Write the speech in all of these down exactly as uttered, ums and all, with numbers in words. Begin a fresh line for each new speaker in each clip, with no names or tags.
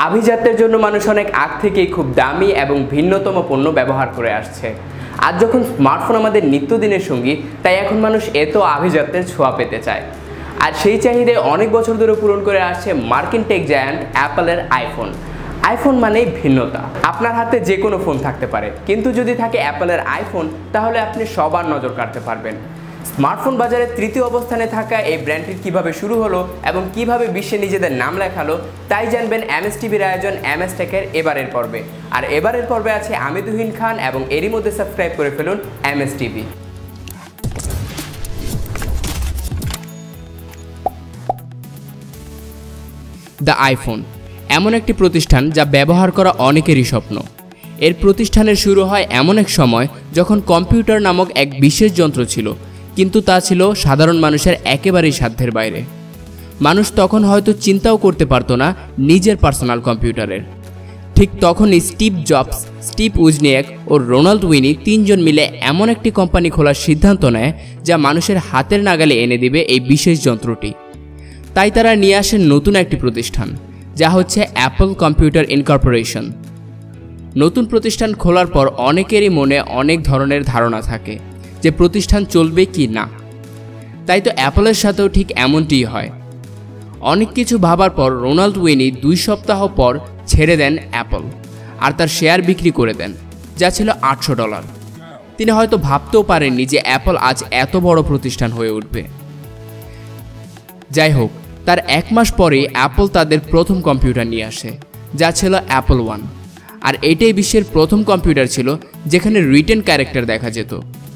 আভিজাত্যের জন্য মানুষ অনেক আগ থেকেই খুব দামি এবং ভিন্নতম পণ্য ব্যবহার করে আসছে। আজ যখন স্মার্টফোন আমাদের নিত্যদিনের সঙ্গী, তাই এখন মানুষ এত আভিজাত্যের ছোঁয়া পেতে চায়। আর সেই চাহিদায় অনেক বছর ধরে পূরণ করে আসছে মার্কিন টেক জায়ান্ট অ্যাপলের আইফোন। আইফোন মানেই ভিন্নতা। আপনার হাতে যে কোনো ফোন থাকতে পারে, কিন্তু যদি থাকে অ্যাপলের আইফোন, তাহলে আপনি সবার নজর কাড়তে পারবেন। স্মার্টফোন বাজারে তৃতীয় অবস্থানে থাকা এই ব্র্যান্ডটি কিভাবে শুরু হলো এবং কিভাবে বিশ্বে নিজেদের নাম লেখালো, তাই জানবেন এমএস টিভির আয়োজন এমএস টেকের এবারের পর্বে। আর এবারের পর্বে আছে আমি তুহিন খান, এবং এরই মধ্যে সাবস্ক্রাইব করে ফেলুন এমএস টিভি। দ্য আইফোন এমন একটি প্রতিষ্ঠান যা ব্যবহার করা অনেকেরই স্বপ্ন। এর প্রতিষ্ঠানের শুরু হয় এমন এক সময় যখন কম্পিউটার নামক এক বিশেষ যন্ত্র ছিল, কিন্তু তা ছিল সাধারণ মানুষের একেবারেই সাধ্যের বাইরে। মানুষ তখন হয়তো চিন্তাও করতে পারত না নিজের পার্সোনাল কম্পিউটারের। ঠিক তখনই স্টিভ জবস, স্টিভ উজনিয়াক ও রোনাল্ড উইনি তিনজন মিলে এমন একটি কোম্পানি খোলার সিদ্ধান্ত নেয় যা মানুষের হাতের নাগালে এনে দিবে এই বিশেষ যন্ত্রটি। তাই তারা নিয়ে আসেন নতুন একটি প্রতিষ্ঠান, যা হচ্ছে অ্যাপল কম্পিউটার ইনকর্পোরেশন। নতুন প্রতিষ্ঠান খোলার পর অনেকেরই মনে অনেক ধরনের ধারণা থাকে যে প্রতিষ্ঠান চলবে কি না। তাই তো অ্যাপলের সাথেও ঠিক এমনটিই হয়। অনেক কিছু ভাবার পর রোনাল্ড উইনি দুই সপ্তাহ পর ছেড়ে দেন অ্যাপল, আর তার শেয়ার বিক্রি করে দেন, যা ছিল আটশো ডলার। তিনি হয়তো ভাবতেও পারেননি যে অ্যাপল আজ এত বড় প্রতিষ্ঠান হয়ে উঠবে। যাই হোক, তার এক মাস পরে অ্যাপল তাদের প্রথম কম্পিউটার নিয়ে আসে, যা ছিল অ্যাপল ওয়ান। আর এটাই বিশ্বের প্রথম কম্পিউটার ছিল যেখানে রিটেন ক্যারেক্টার দেখা যেত।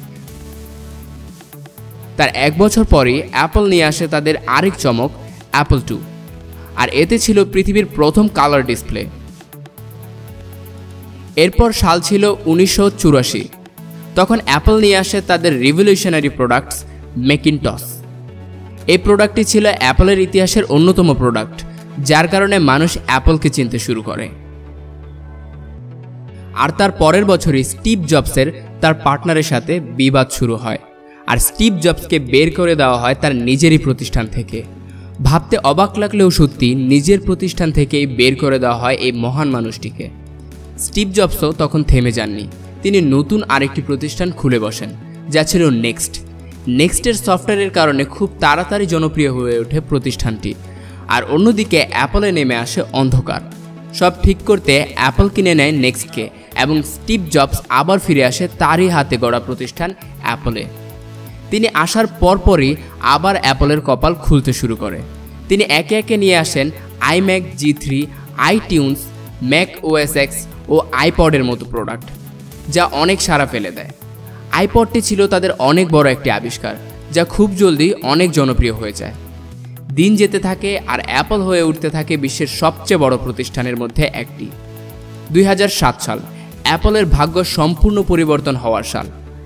তার এক বছর পরে অ্যাপল নিয়ে আসে তাদের আরেক চমক, অ্যাপল টু। আর এতে ছিল পৃথিবীর প্রথম কালার ডিসপ্লে। এরপর সাল ছিল উনিশশো চুরাশি। তখন অ্যাপল নিয়ে আসে তাদের রিভলিউশনারি প্রোডাক্টস, ম্যাকিনটশ। এই প্রোডাক্টটি ছিল অ্যাপলের ইতিহাসের অন্যতম প্রোডাক্ট, যার কারণে মানুষ অ্যাপলকে চিনতে শুরু করে। আর তার পরের বছরই স্টিভ জবসের তার পার্টনারের সাথে বিবাদ শুরু হয়, আর স্টিভ জবসকে বের করে দেওয়া হয় তার নিজেরই প্রতিষ্ঠান থেকে। ভাবতে অবাক লাগলেও সত্যি, নিজের প্রতিষ্ঠান থেকেই বের করে দেওয়া হয় এই মহান মানুষটিকে। স্টিভ জবসও তখন থেমে যাননি। তিনি নতুন আরেকটি প্রতিষ্ঠান খুলে বসেন, যা ছিল নেক্সট। নেক্সটের সফটওয়্যারের কারণে খুব তাড়াতাড়ি জনপ্রিয় হয়ে ওঠে প্রতিষ্ঠানটি। আর অন্যদিকে অ্যাপলে নেমে আসে অন্ধকার। সব ঠিক করতে অ্যাপল কিনে নেয় নেক্সটকে, এবং স্টিভ জবস আবার ফিরে আসে তারই হাতে গড়া প্রতিষ্ঠান অ্যাপলে। তিনি আসার পরপরই আবার অ্যাপলের কপাল খুলতে শুরু করে। তিনি একে একে নিয়ে আসেন iMac G three, iTunes, Mac OS X ও আইপডের মতো প্রোডাক্ট, যা অনেক সাড়া ফেলে দেয়। আইপডটি ছিল তাদের অনেক বড় একটি আবিষ্কার, যা খুব জলদি অনেক জনপ্রিয় হয়ে যায়। দিন যেতে থাকে আর অ্যাপল হয়ে উঠতে থাকে বিশ্বের সবচেয়ে বড় প্রতিষ্ঠানের মধ্যে একটি। দুই হাজার সাত সাল অ্যাপলের ভাগ্য সম্পূর্ণ পরিবর্তন হওয়ার সাল।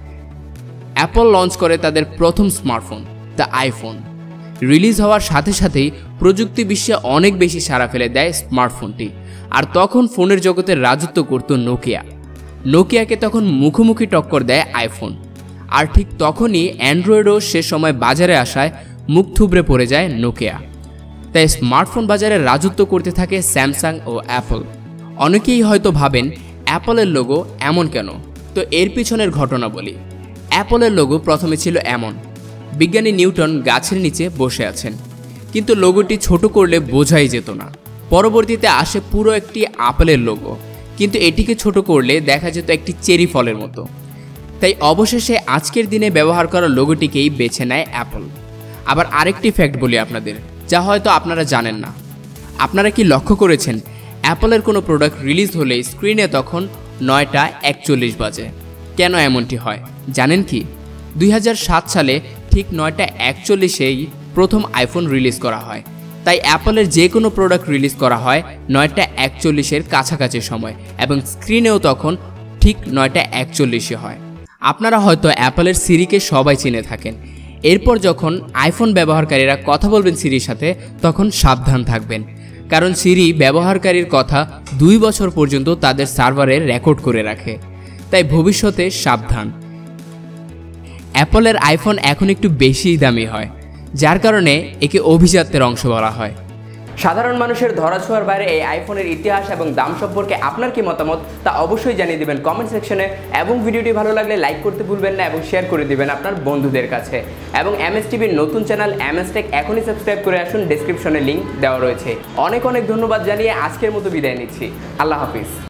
অ্যাপল লঞ্চ করে তাদের প্রথম স্মার্টফোন, দ্য আইফোন। রিলিজ হওয়ার সাথে সাথেই প্রযুক্তি বিশ্বে অনেক বেশি সাড়া ফেলে দেয় স্মার্টফোনটি। আর তখন ফোনের জগতে রাজত্ব করত নোকিয়া। নোকিয়াকে তখন মুখোমুখি টক্কর দেয় আইফোন। আর ঠিক তখনই অ্যান্ড্রয়েডও সে সময় বাজারে আসায় মুখ থুবড়ে পড়ে যায় নোকিয়া। তাই স্মার্টফোন বাজারে রাজত্ব করতে থাকে স্যামসাং ও অ্যাপল। অনেকেই হয়তো ভাবেন অ্যাপলের লোগো এমন কেন, তো এর পিছনের ঘটনা বলি। অ্যাপলের লোগো প্রথমে ছিল এমন। বিজ্ঞানী নিউটন গাছের নিচে বসে আছেন, কিন্তু লোগোটি ছোট করলে বোঝাই যেত না। পরবর্তীতে আসে পুরো একটি আপেলের লোগো, কিন্তু এটিকে ছোট করলে দেখা যেত একটি চেরি ফলের মতো। তাই অবশেষে আজকের দিনে ব্যবহার করা লোগোটিকেই বেছে নেয় অ্যাপল। আবার আরেকটি ফ্যাক্ট বলি আপনাদের, যা হয়তো আপনারা জানেন না। আপনারা কি লক্ষ্য করেছেন অ্যাপলের কোনো প্রোডাক্ট রিলিজ হলে স্ক্রিনে তখন নয়টা একচল্লিশ বাজে? কেন এমনটি হয় জানেন কি? দুই হাজার সাত সালে ঠিক নয়টা একচল্লিশেই প্রথম আইফোন রিলিজ করা হয়। তাই অ্যাপলের যে কোনো প্রোডাক্ট রিলিজ করা হয় নয়টা একচল্লিশের কাছাকাছি সময়, এবং স্ক্রিনেও তখন ঠিক নয়টা একচল্লিশে হয়। আপনারা হয়তো অ্যাপলের সিরিকে সবাই চিনে থাকেন। এরপর যখন আইফোন ব্যবহারকারীরা কথা বলবেন সিরির সাথে, তখন সাবধান থাকবেন, কারণ সিরি ব্যবহারকারীর কথা দুই বছর পর্যন্ত তাদের সার্ভারে রেকর্ড করে রাখে। তাই ভবিষ্যতে সাবধান। অ্যাপলের আইফোন এখন একটু বেশি দামি হয়, যার কারণে একে অভিজাত্যের অংশ বলা হয়। সাধারণ মানুষের ধরাছোঁয়ার বাইরে এই আইফোনের ইতিহাস এবং দাম সম্পর্কে আপনার কি মতামত তা অবশ্যই জানিয়ে দিবেন কমেন্ট সেকশনে, এবং ভিডিওটি ভালো লাগলে লাইক করতে ভুলবেন না এবং শেয়ার করে দিবেন আপনার বন্ধুদের কাছে। এবং এম এস টিভির নতুন চ্যানেল এম এস টেক এখনই সাবস্ক্রাইব করে আসুন, ডেসক্রিপশনে লিঙ্ক দেওয়া রয়েছে। অনেক অনেক ধন্যবাদ জানিয়ে আজকের মতো বিদায় নিচ্ছি। আল্লাহ হাফিজ।